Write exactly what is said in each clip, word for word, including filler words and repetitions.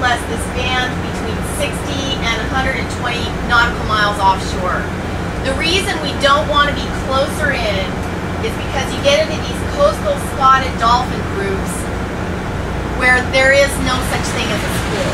less this band between sixty and one hundred twenty nautical miles offshore. The reason we don't want to be closer in is because you get into these coastal spotted dolphin groups where there is no such thing as a school.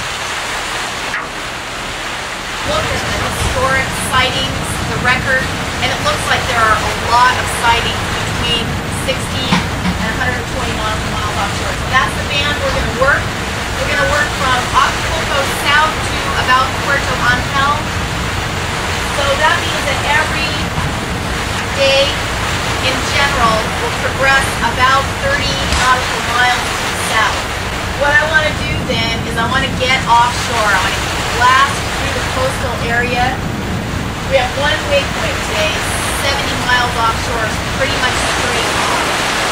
Look at the historic sightings, the record, and it looks like there are a lot of sightings between sixty and one hundred twenty nautical miles offshore. So that's the band we're going to work. We're going to work from Acapulco south to about Puerto Angel. So that means that every day in general will progress about thirty nautical miles to the south. What I want to do then is I want to get offshore. I want to blast through the coastal area. We have one waypoint today, seventy miles offshore, so pretty much straight on.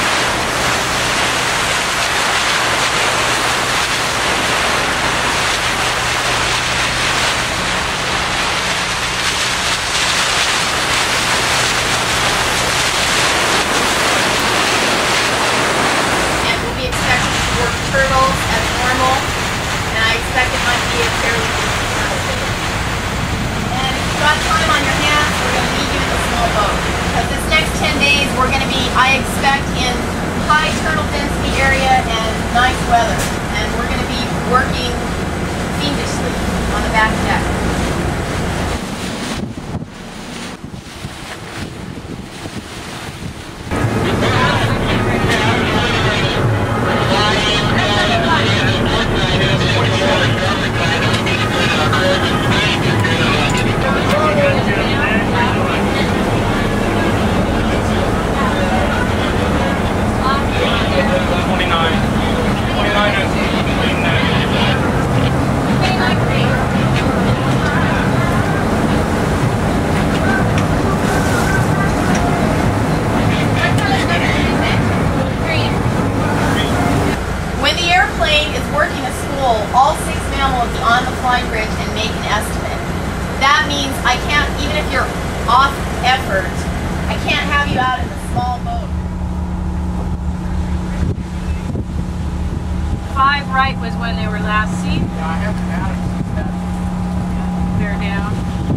Turtles as normal, and I expect it might be a fairly big turtle day. And if you've got time on your hands, we're going to need you in the small boat, because this next ten days we're going to be, I expect, in high turtle density area and nice weather, and we're going to be working fiendishly on the back deck. All six men will be on the flying bridge and make an estimate. That means I can't, even if you're off effort, I can't have you out in the small boat. Five right was when they were last seen. Yeah, I haven't had it since that. They're down.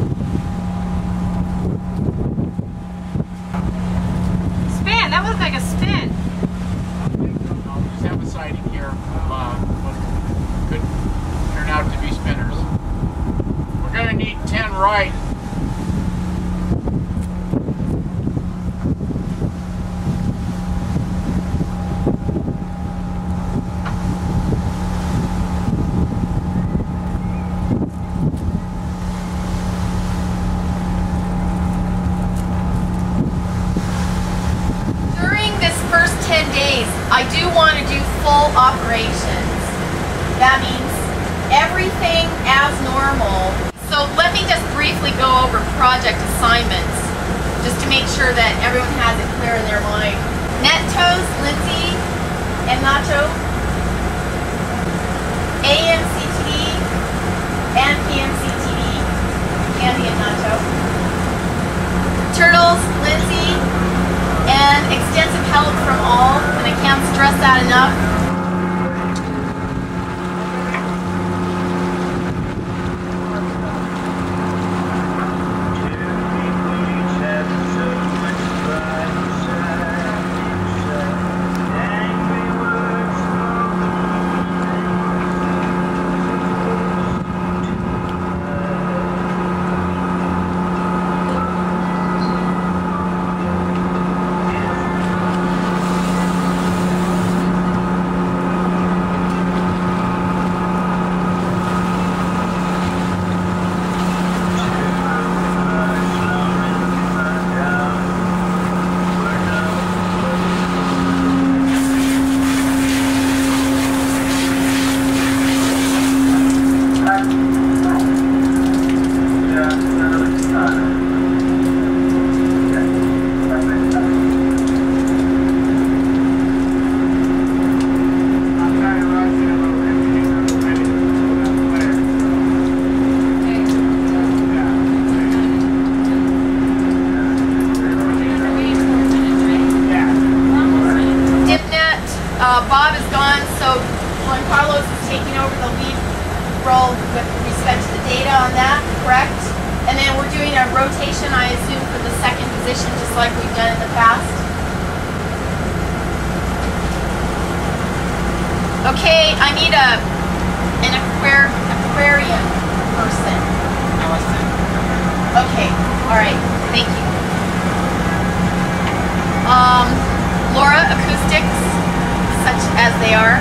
Spin! That was like a spin. No, we just have a sighting here of uh, what could turn out to be spinners. We're going to need ten right. I do want to do full operations. That means everything as normal. So let me just briefly go over project assignments, just to make sure that everyone has it clear in their mind. Nettoes, Lindsay and Nacho, A M C T V and P M C T V, Andy and Nacho. Turtles, Lindsay, and extensive help from all, and I can't stress that enough. roll with respect to the data on that, correct? And then we're doing a rotation, I assume, for the second position, just like we've done in the past. Okay, I need a an aquar aquarium person. Okay, all right, thank you. Um, Laura, acoustics, such as they are.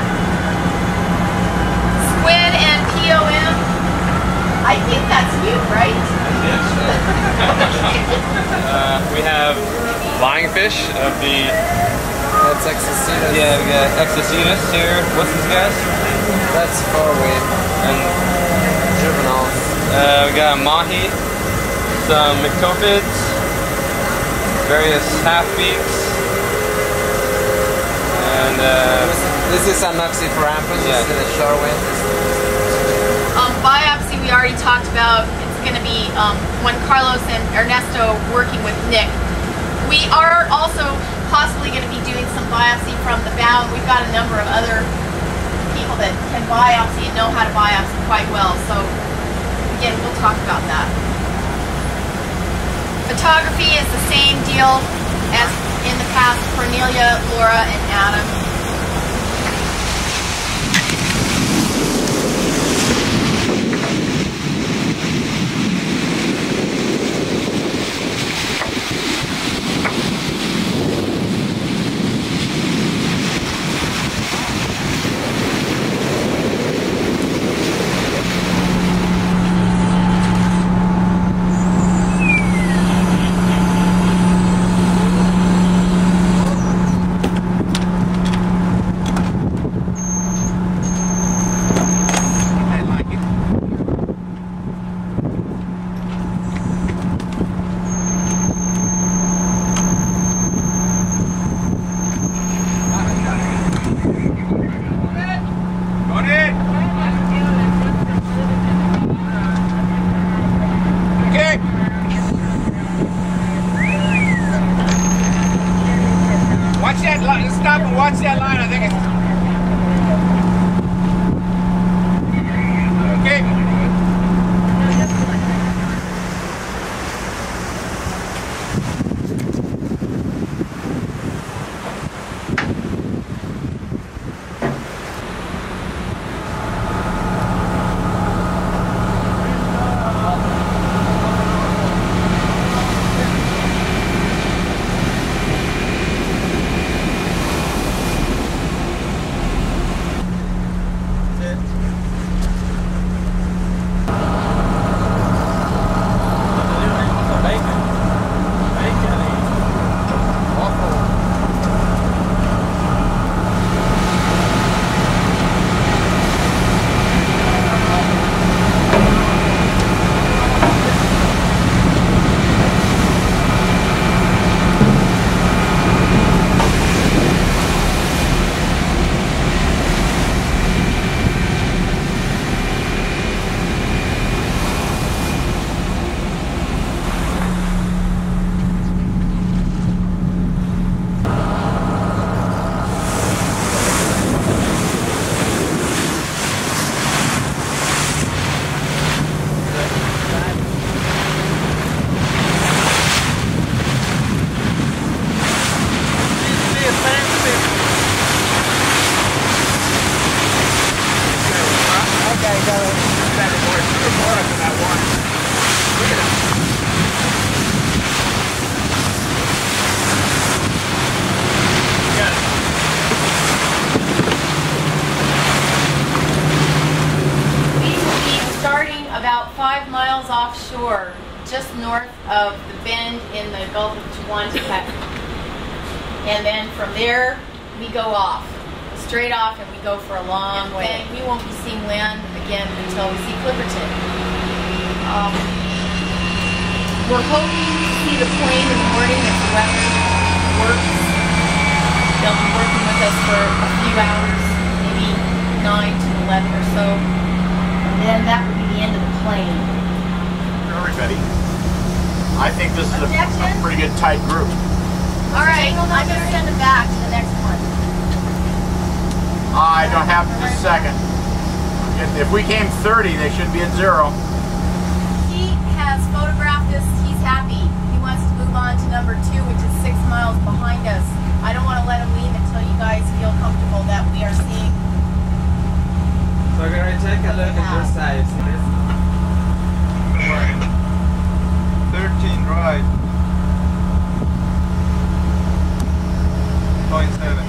Squid and P O M. I think that's you, right? Yes. uh, we have flying fish of the. That's Exocetus. Yeah, we got Exocetus here. What's this guy's? That's far away. And Juveniles. uh, we got mahi, some myctophids, various half-beaks, and uh, This is Anoxyphorampus. Yeah. This is a shorewind. Um, biopsy we already talked about. It's going to be um, when Carlos and Ernesto working with Nick. We are also possibly going to be doing some biopsy from the bow. We've got a number of other people that can biopsy and know how to biopsy quite well. So again, we'll talk about that. Photography is the same deal as in the past. Cornelia, Laura, and Adam. Stop and watch that line. I think it's okay. Offshore, just north of the bend in the Gulf of Tehuantepec. And then from there, we go off, straight off, and we go for a long way. We won't be seeing land again until we see Clipperton. Um, we're hoping to see the plane in the morning if the weather works. They'll be working with us for a few hours, maybe nine to eleven or so. And then that would be the end of the plane. Everybody. I think this is a, a pretty good tight group. All right, I'm going to send it back to the next one. I don't have it this second. If, if we came thirty, they should be at zero. He has photographed us. He's happy. He wants to move on to number two, which is six miles behind us. I don't want to let him leave until you guys feel comfortable that we are seeing. So we're gonna take a look at this side. thirteen right. Point seven.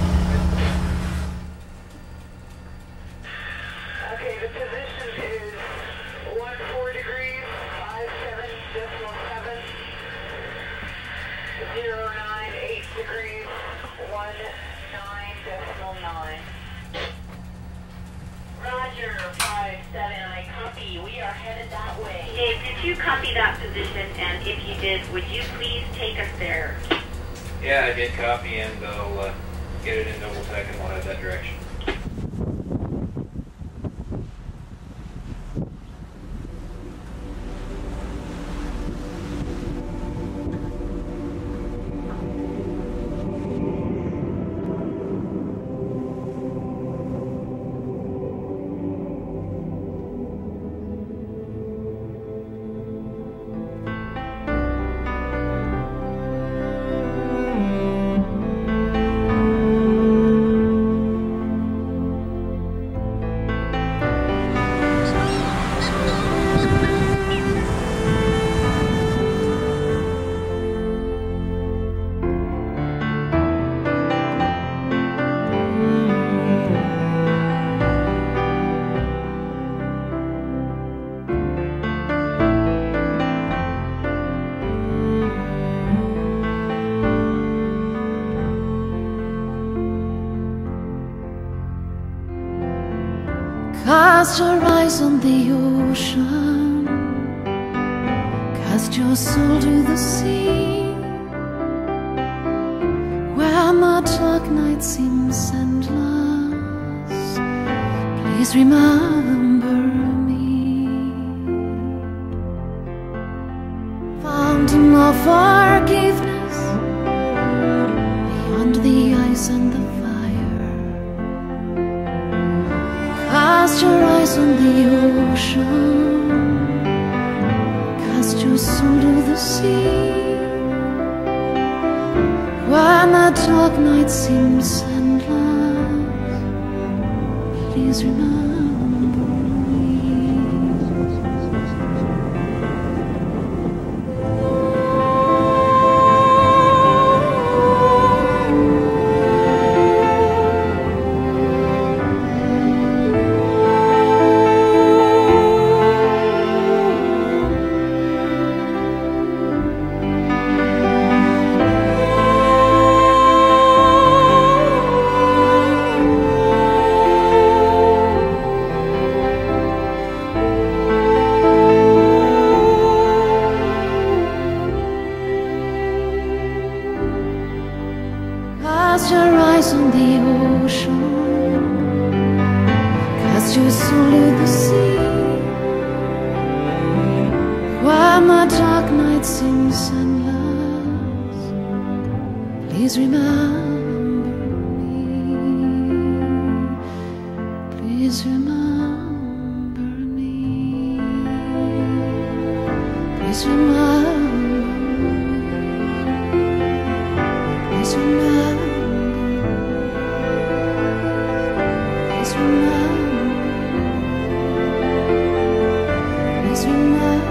Okay, the position is one four degrees, five seven decimal seven, zero nine eight degrees, one nine decimal nine. Roger, five seven, I copy. We are headed that way. Dave, did you copy that position? And if you did, would you please take us there? Yeah, I did copy, and I'll uh, get it in double tech, and we'll head that direction. Cast your eyes on the ocean, cast your soul to the sea, where the dark night seems endless. Please remember me. Fountain of forgiveness, beyond the ice and the fire. Cast your eyes on the ocean, cast your soul to the sea, when the dark night seems endless. Please remember Cast your eyes on the ocean, cast your soul to the sea, when the dark night seems endless. Please remember me. Please remember me. Please remember. Please remember. Please remember. Please remember.